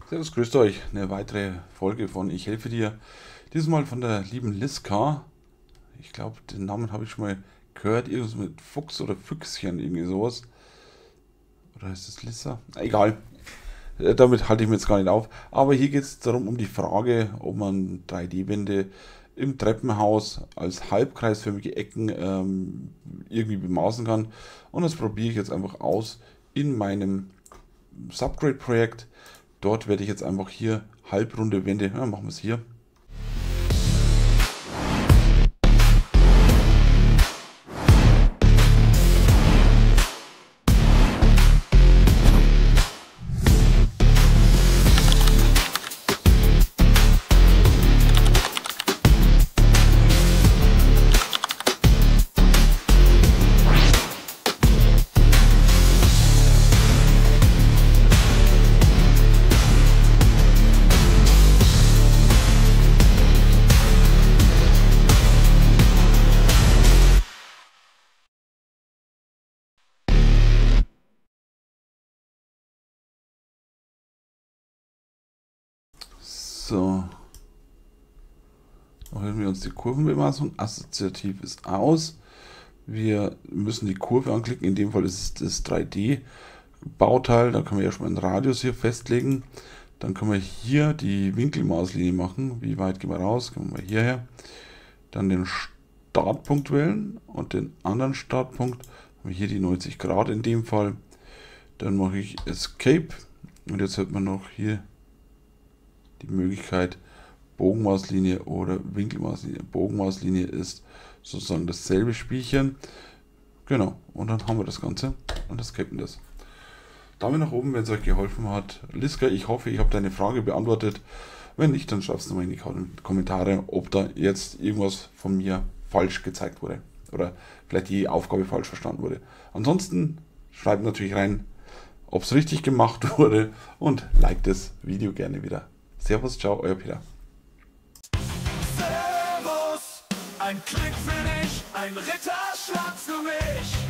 Servus, grüßt euch. Eine weitere Folge von Ich helfe dir. Dieses Mal von der lieben Liska. Ich glaube, den Namen habe ich schon mal gehört. Irgendwas mit Fuchs oder Füchschen, irgendwie sowas. Oder heißt es Lissa? Egal. Damit halte ich mir jetzt gar nicht auf. Aber hier geht es darum, um die Frage, ob man 3D-Wände im Treppenhaus als halbkreisförmige Ecken irgendwie bemaßen kann. Und das probiere ich jetzt einfach aus in meinem Subgrade-Projekt. Dort werde ich jetzt einfach hier halbrunde Wände, ja, machen wir es hier. So, wählen wir uns die Kurvenbemaßung. Assoziativ ist aus. Wir müssen die Kurve anklicken. In dem Fall ist es das 3D-Bauteil. Da können wir erstmal einen Radius hier festlegen. Dann können wir hier die Winkelmaßlinie machen. Wie weit gehen wir raus? Gehen wir hierher. Dann den Startpunkt wählen und den anderen Startpunkt. Haben wir hier die 90 Grad in dem Fall. Dann mache ich Escape. Und jetzt hat man noch hier die Möglichkeit Bogenmaßlinie oder Winkelmaßlinie. Bogenmaßlinie ist sozusagen dasselbe Spielchen. Genau, und dann haben wir das Ganze und escapen das. Daumen nach oben, wenn es euch geholfen hat. Liska, ich hoffe, ich habe deine Frage beantwortet. Wenn nicht, dann schreibt es nochmal in die Kommentare, ob da jetzt irgendwas von mir falsch gezeigt wurde. Oder vielleicht die Aufgabe falsch verstanden wurde. Ansonsten schreibt natürlich rein, ob es richtig gemacht wurde und liked das Video gerne wieder. Servus, ciao, euer Peter. Servus, ein Klick für dich, ein Ritterschlag für mich.